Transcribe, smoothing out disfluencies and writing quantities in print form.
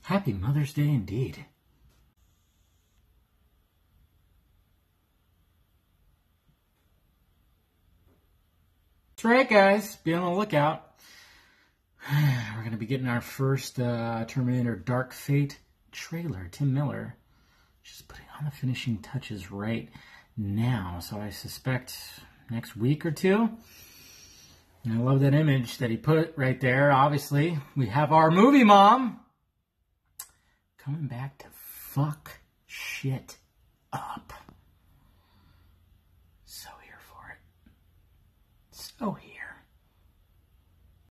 Happy Mother's Day indeed. That's right, guys. Be on the lookout. We're going to be getting our first Terminator Dark Fate trailer. Tim Miller just putting on the finishing touches right now. So I suspect next week or two. And I love that image that he put right there. Obviously, we have our movie mom coming back to fuck shit up. So here for it. So here.